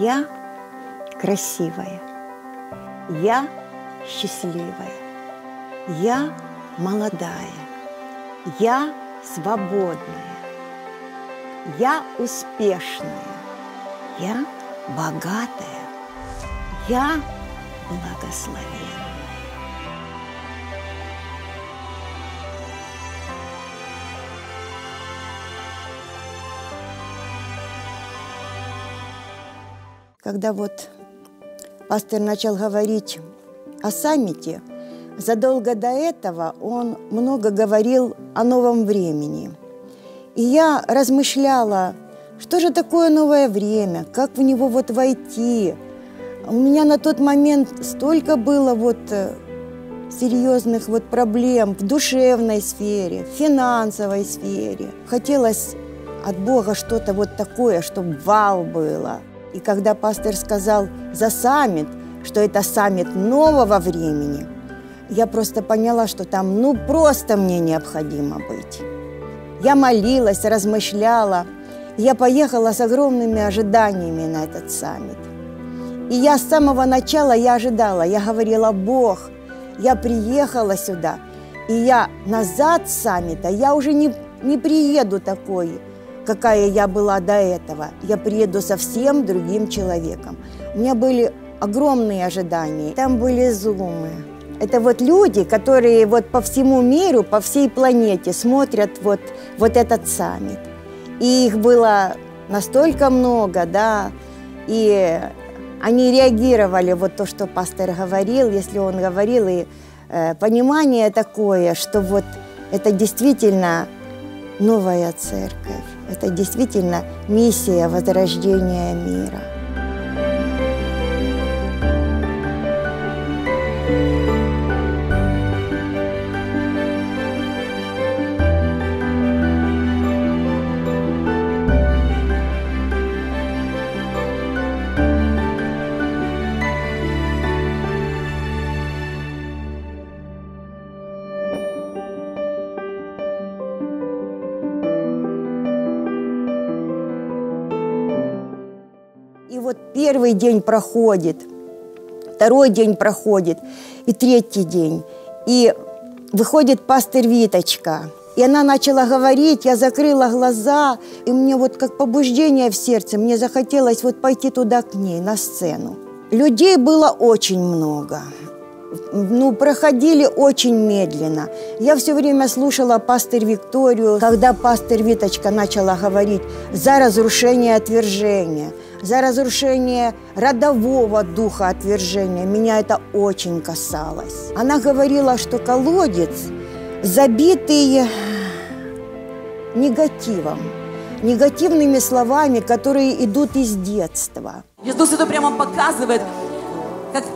Я красивая, я счастливая, я молодая, я свободная, я успешная, я богатая, я благословенная. Когда вот пастор начал говорить о саммите, задолго до этого он много говорил о новом времени. И я размышляла, что же такое новое время, как в него вот войти. У меня на тот момент столько было вот серьезных вот проблем в душевной сфере, в финансовой сфере. Хотелось от Бога что-то вот такое, чтобы вау было. И когда пастор сказал за саммит, что это саммит нового времени, я просто поняла, что там просто мне необходимо быть. Я молилась, размышляла. Я поехала с огромными ожиданиями на этот саммит. И я с самого начала ожидала, я говорила: Бог, я приехала сюда, и я назад с саммита, я уже не приеду такой, какая я была до этого. Я приеду совсем другим человеком. У меня были огромные ожидания. Там были зумы. Это вот люди, которые вот по всему миру, по всей планете смотрят вот этот саммит. И их было настолько много, да, и они реагировали вот то, что пастор говорил, если он говорил, и понимание такое, что вот это действительно новая церковь. Это действительно миссия возрождения мира. И вот первый день проходит, второй день проходит, и третий день. И выходит пастор Виточка. И она начала говорить, я закрыла глаза, и мне вот как побуждение в сердце, мне захотелось вот пойти туда к ней, на сцену. Людей было очень много. Проходили очень медленно. Я все время слушала пастор Викторию, когда пастор Виточка начала говорить за разрушение отвержения, за разрушение родового духа отвержения. Меня это очень касалось. Она говорила, что колодец, забитый негативом, негативными словами, которые идут из детства. Иисус это прямо показывает, как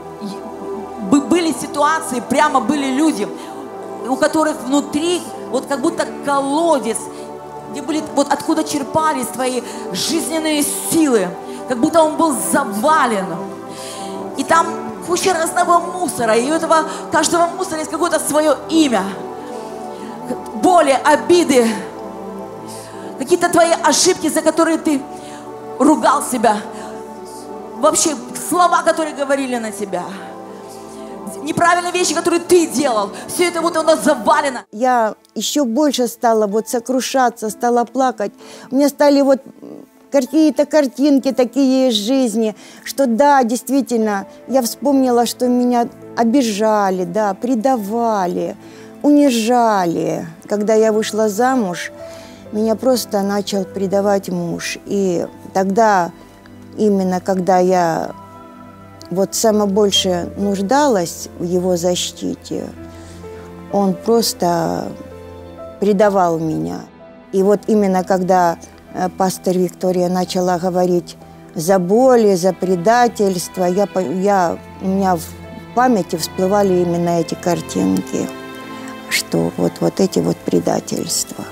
были ситуации, прямо были люди, у которых внутри вот как будто колодец, где были, вот откуда черпались твои жизненные силы, как будто он был завален. И там куча разного мусора, и у этого каждого мусора есть какое-то свое имя. Боли, обиды, какие-то твои ошибки, за которые ты ругал себя. Вообще слова, которые говорили на тебя. Неправильные вещи, которые ты делал. Все это вот оно завалено. Я еще больше стала вот сокрушаться, стала плакать. У меня стали вот какие-то картинки такие из жизни, что да, действительно, я вспомнила, что меня обижали, да, предавали, унижали. Когда я вышла замуж, меня просто начал предавать муж. И тогда, именно когда я вот самое больше нуждалась в его защите, он просто предавал меня. И вот именно когда пастор Виктория начала говорить за боли, за предательство, у меня в памяти всплывали именно эти картинки, что вот эти вот предательства.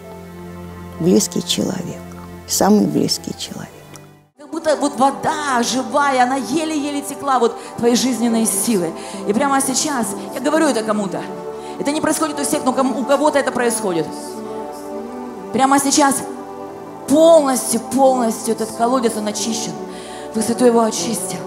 Близкий человек, самый близкий человек. Как будто вот вода живая, она еле-еле текла, вот твои жизненные силы. И прямо сейчас, я говорю это кому-то, это не происходит у всех, но у кого-то это происходит. Прямо сейчас полностью этот колодец, он очищен. Дух Святой его очистил.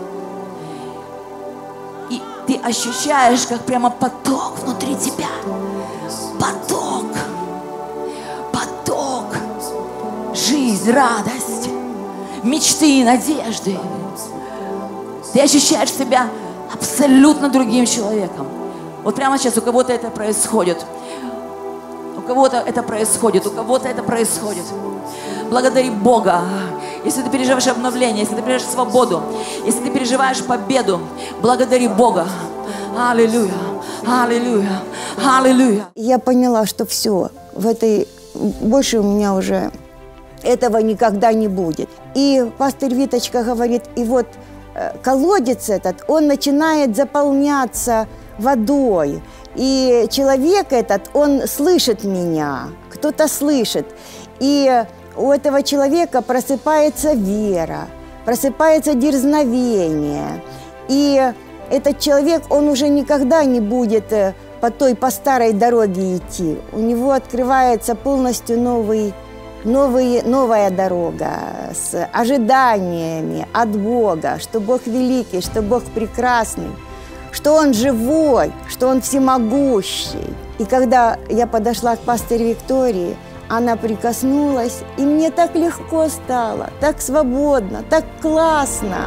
И ты ощущаешь, как прямо поток внутри тебя. Поток. Поток. Жизнь, радость, мечты и надежды. Ты ощущаешь себя абсолютно другим человеком. Вот прямо сейчас у кого-то это происходит. У кого-то это происходит, у кого-то это происходит. Благодари Бога. Если ты переживаешь обновление, если ты переживаешь свободу, если ты переживаешь победу, благодари Бога. Аллилуйя, аллилуйя, аллилуйя. Я поняла, что все, больше у меня уже этого никогда не будет. И пастор Виточка говорит, и вот колодец этот, он начинает заполняться водой. И человек этот, он слышит меня, кто-то слышит. И у этого человека просыпается вера, просыпается дерзновение. И этот человек, он уже никогда не будет по старой дороге идти. У него открывается полностью новая дорога с ожиданиями от Бога, что Бог великий, что Бог прекрасный, что Он живой, что Он всемогущий. И когда я подошла к пасторе Виктории, она прикоснулась, и мне так легко стало, так свободно, так классно.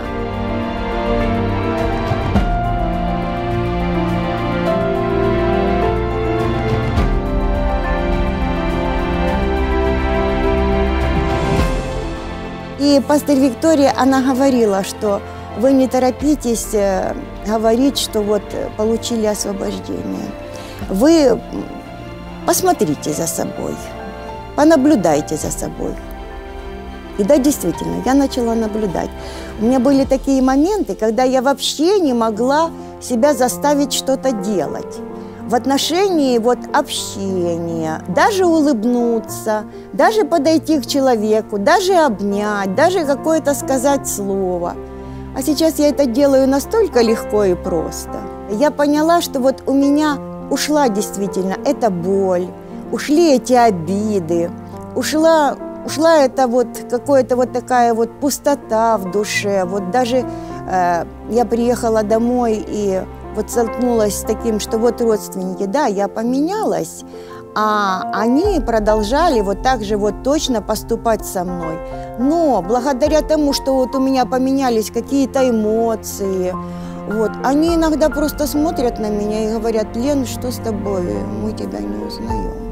И пастор Виктория, она говорила, что вы не торопитесь говорить, что вот получили освобождение. Вы посмотрите за собой, понаблюдайте за собой. И да, действительно, я начала наблюдать. У меня были такие моменты, когда я вообще не могла себя заставить что-то делать. В отношении общения, даже улыбнуться, даже подойти к человеку, даже обнять, даже какое-то сказать слово. А сейчас я это делаю настолько легко и просто. Я поняла, что у меня ушла действительно эта боль, ушли эти обиды, ушла это какая-то такая пустота в душе. Даже я приехала домой и столкнулась с таким, что родственники, да, я поменялась, а они продолжали так же точно поступать со мной. Но благодаря тому, что у меня поменялись какие-то эмоции, они иногда просто смотрят на меня и говорят: Лен, что с тобой? Мы тебя не узнаем.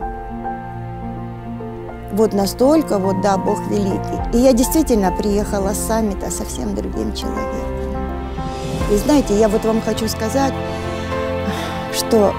Настолько, да, Бог великий. И я действительно приехала с саммита совсем другим человеком. И знаете, я вам хочу сказать, что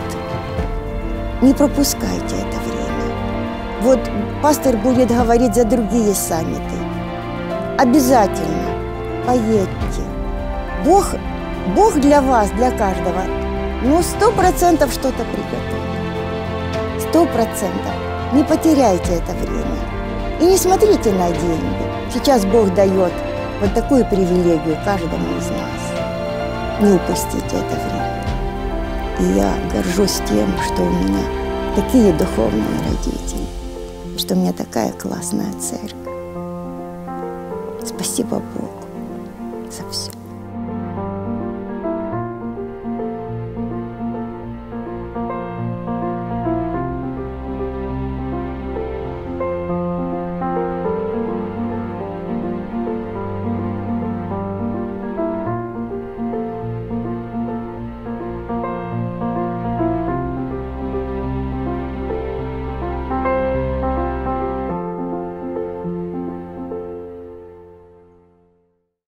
не пропускайте это время. Пастор будет говорить за другие саммиты. Обязательно поедьте. Бог для вас, для каждого, 100% что-то приготовит. 100%. Не потеряйте это время. И не смотрите на деньги. Сейчас Бог дает такую привилегию каждому из нас. Не упустите это время. И я горжусь тем, что у меня такие духовные родители, что у меня такая классная церковь. Спасибо Богу за все.